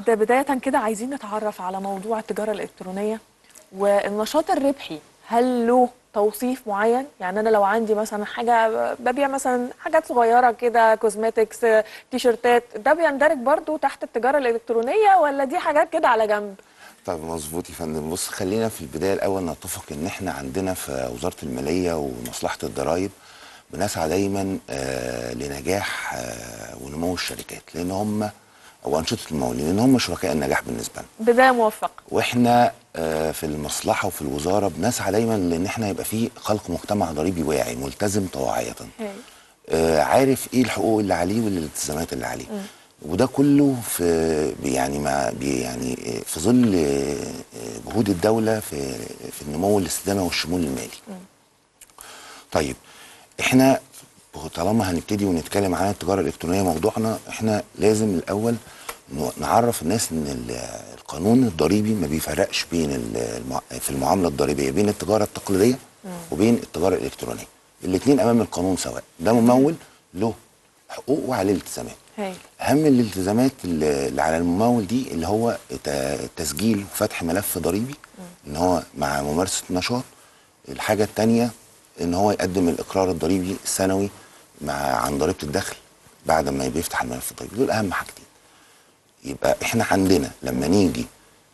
ده بداية كده عايزين نتعرف على موضوع التجارة الإلكترونية والنشاط الربحي. هل له توصيف معين؟ يعني أنا لو عندي مثلا حاجة ببيع مثلا حاجات صغيرة كده كوزماتكس تيشرتات، ده بيندرج برضو تحت التجارة الإلكترونية ولا دي حاجات كده على جنب؟ طيب مظبوط يا فندم. بص، خلينا في البدايه الاول نتفق ان احنا عندنا في وزاره الماليه ومصلحه الضرائب بنسعى دايما لنجاح ونمو الشركات، لان هم او انشطه المقاولين لان هم شركاء النجاح بالنسبه لنا. بداية موفقة. واحنا في المصلحه وفي الوزاره بنسعى دايما لان احنا يبقى في خلق مجتمع ضريبي واعي ملتزم طواعيه، عارف ايه الحقوق اللي عليه والالتزامات اللي عليه. وده كله في يعني في ظل جهود الدوله في النمو الاستدامه والشمول المالي. طيب احنا طالما هنبتدي ونتكلم عن التجاره الالكترونيه موضوعنا، احنا لازم الاول نعرف الناس ان القانون الضريبي ما بيفرقش بين في المعامله الضريبيه بين التجاره التقليديه وبين التجاره الالكترونيه. الاثنين امام القانون سواء. ده ممول له حقوق وعليه التزامات. اهم الالتزامات اللي على الممول دي اللي هو تسجيل وفتح ملف ضريبي ان هو مع ممارسه نشاط. الحاجه الثانيه ان هو يقدم الاقرار الضريبي السنوي عن ضريبه الدخل بعد ما بيفتح الملف الضريبي. دول اهم حاجتين. يبقى احنا عندنا لما نيجي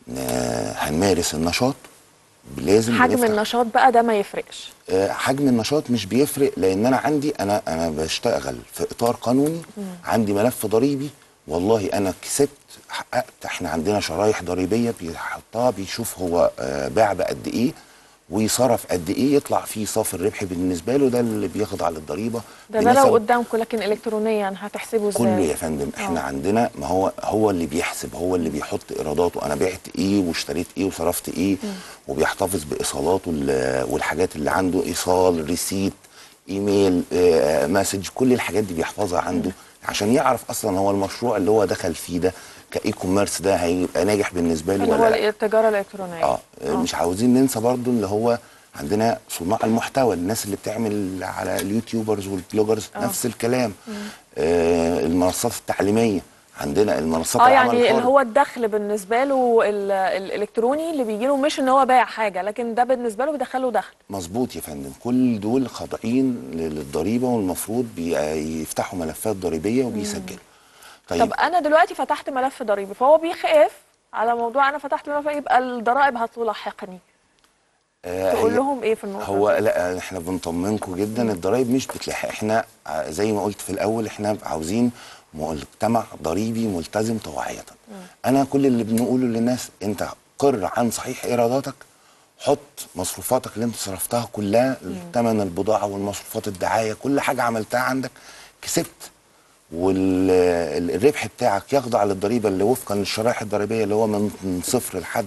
هنمارس النشاط لازم حجم النشاط بقى ده ما يفرقش. حجم النشاط مش بيفرق، لان انا عندي انا بشتغل في اطار قانوني. عندي ملف ضريبي، والله انا كسبت حققت. احنا عندنا شرايح ضريبيه بيحطها بيشوف هو باع بقد ايه ويصرف قد ايه، يطلع فيه صافي الربح بالنسبه له، ده اللي بيخضع للضريبه. ده لو قدامكم، لكن الكترونيا هتحسبه ازاي؟ كله يا فندم. احنا عندنا ما هو اللي بيحسب، هو اللي بيحط ايراداته، انا بعت ايه واشتريت ايه وصرفت ايه. وبيحتفظ بايصالاته والحاجات اللي عنده، ايصال، ريسيت، ايميل، مسج، كل الحاجات دي بيحفظها عنده عشان يعرف اصلا هو المشروع اللي هو دخل فيه ده كاي كوميرس ده هيبقى ناجح بالنسبه له ولا لا. اللي هو التجاره الالكترونيه. مش عاوزين ننسى برضو اللي هو عندنا صناع المحتوى، الناس اللي بتعمل على اليوتيوبرز والبلوجرز نفس الكلام. المنصات التعليميه عندنا، المنصات العمل يعني الحر. اللي هو الدخل بالنسبه له الالكتروني اللي بيجي له مش ان هو بايع حاجه، لكن ده بالنسبه له بيدخله دخل. مظبوط يا فندم. كل دول خاضعين للضريبه والمفروض يفتحوا ملفات ضريبيه وبيسجلوا. طب انا دلوقتي فتحت ملف ضريبي، فهو بيخاف على موضوع انا فتحت ملف يبقى الضرائب هتلاحقني. تقول لهم ايه في النقطه هو دي؟ لا، احنا بنطمنكم جدا. الضرايب مش بتلاحق. احنا زي ما قلت في الاول احنا عاوزين مجتمع ضريبي ملتزم طواعيه. انا كل اللي بنقوله للناس، انت قر عن صحيح ايراداتك، حط مصروفاتك اللي انت صرفتها كلها، ثمن البضاعه والمصروفات الدعايه، كل حاجه عملتها عندك كسبت، والربح بتاعك يخضع للضريبه اللي وفقا للشرائح الضريبيه اللي هو من صفر لحد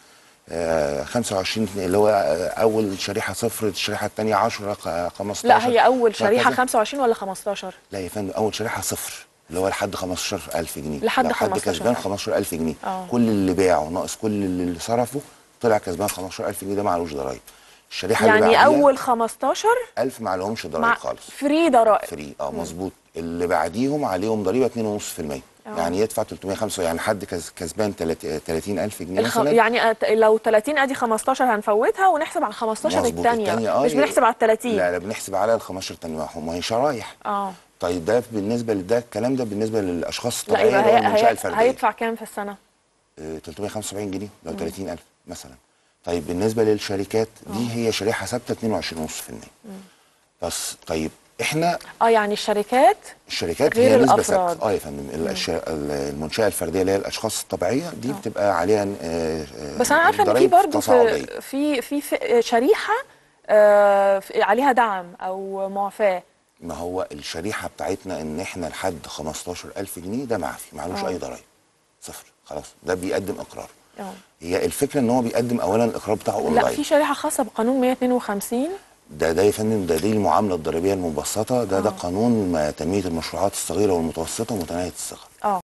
25، اللي هو اول شريحه صفر، الشريحه الثانيه 10 15. لا، هي اول شريحه 25 ولا 15؟ لا يا فندم، اول شريحه صفر اللي هو لحد 15000 جنيه. لحد لو حد كسبان 15000 جنيه. كل اللي باعه ناقص كل اللي صرفه طلع كسبان 15000 جنيه، ده معلوش ضرايب. الشريحه يعني اللي بعديها اول 15000 ما عليهمش ضرايب خالص. فري ضرائب. فري، مظبوط. اللي بعديهم عليهم ضريبه 2.5%. يعني يدفع 305. يعني حد كسبان 30000 جنيه مثلا. يعني لو 30 ادي 15 هنفوتها ونحسب على ال 15 الثانيه، مش بنحسب على ال 30. لا بنحسب على ال 15 الثانيه، ما هي شرايح. طيب ده بالنسبه لده، الكلام ده بالنسبه للاشخاص الطبيعيه اللي هو المنشاه الفرديه. هيدفع كام في السنه؟ 375 جنيه لو 30000 مثلا. طيب بالنسبه للشركات دي هي شريحه ثابته 22.5%. بس طيب احنا يعني الشركات غير هي نسبه ثابته. يا فندم. المنشاه الفرديه اللي هي الاشخاص الطبيعيه دي بتبقى عليها بس انا عارفه ان في برضه في شريحه عليها دعم او معفاه. ما هو الشريحه بتاعتنا ان احنا لحد 15000 جنيه ده معفي، معلوش اي ضرايب، صفر خلاص. ده بيقدم اقرار. هي الفكره ان هو بيقدم اولا الاقرار بتاعه اونلاين. لا، في شريحه خاصه بقانون 152. ده يا فندم، دي المعامله الضريبيه المبسطه. ده قانون تنميه المشروعات الصغيره والمتوسطه ومتناهيه الصغر.